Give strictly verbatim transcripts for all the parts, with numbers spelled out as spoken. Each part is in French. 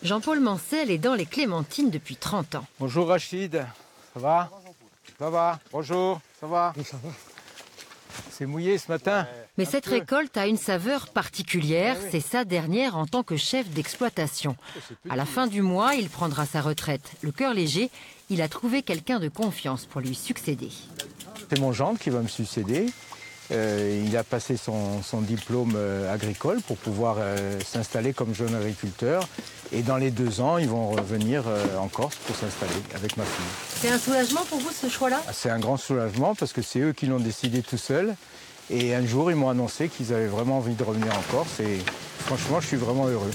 Jean-Paul Mancel est dans les clémentines depuis trente ans. Bonjour Rachid, ça va? Ça va, bonjour, ça va? Oui, ça va. C'est mouillé ce matin. Mais cette récolte a une saveur particulière, c'est sa dernière en tant que chef d'exploitation. À la fin du mois, il prendra sa retraite. Le cœur léger, il a trouvé quelqu'un de confiance pour lui succéder. C'est mon gendre qui va me succéder. Euh, il a passé son, son diplôme euh, agricole pour pouvoir euh, s'installer comme jeune agriculteur. Et dans les deux ans, ils vont revenir euh, en Corse pour s'installer avec ma fille. C'est un soulagement pour vous ce choix-là? C'est un grand soulagement parce que c'est eux qui l'ont décidé tout seuls. Et un jour, ils m'ont annoncé qu'ils avaient vraiment envie de revenir en Corse. Et franchement, je suis vraiment heureux.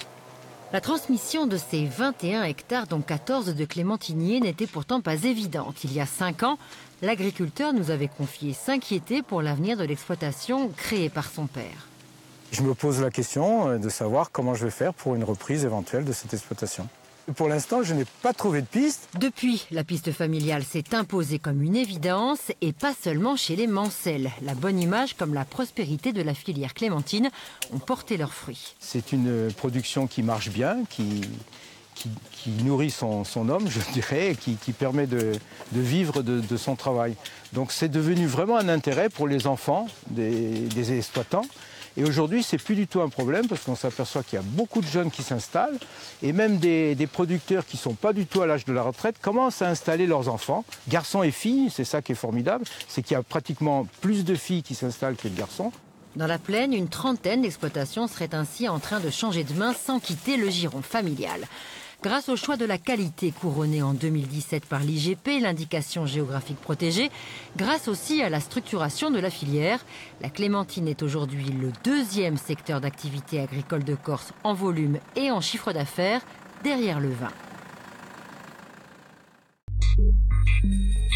La transmission de ces vingt et un hectares, dont quatorze de clémentiniers, n'était pourtant pas évidente. Il y a cinq ans, l'agriculteur nous avait confié s'inquiéter pour l'avenir de l'exploitation créée par son père. Je me pose la question de savoir comment je vais faire pour une reprise éventuelle de cette exploitation. Pour l'instant, je n'ai pas trouvé de piste. Depuis, la piste familiale s'est imposée comme une évidence, et pas seulement chez les Mancel. La bonne image comme la prospérité de la filière clémentine ont porté leurs fruits. C'est une production qui marche bien, qui, qui, qui nourrit son, son homme, je dirais, et qui, qui permet de, de vivre de, de son travail. Donc c'est devenu vraiment un intérêt pour les enfants des, des exploitants. Et aujourd'hui, c'est plus du tout un problème parce qu'on s'aperçoit qu'il y a beaucoup de jeunes qui s'installent et même des, des producteurs qui ne sont pas du tout à l'âge de la retraite commencent à installer leurs enfants, garçons et filles. C'est ça qui est formidable, c'est qu'il y a pratiquement plus de filles qui s'installent que de garçons. Dans la plaine, une trentaine d'exploitations seraient ainsi en train de changer de main sans quitter le giron familial. Grâce au choix de la qualité couronnée en deux mille dix-sept par l'I G P, l'indication géographique protégée, grâce aussi à la structuration de la filière, la clémentine est aujourd'hui le deuxième secteur d'activité agricole de Corse en volume et en chiffre d'affaires, derrière le vin.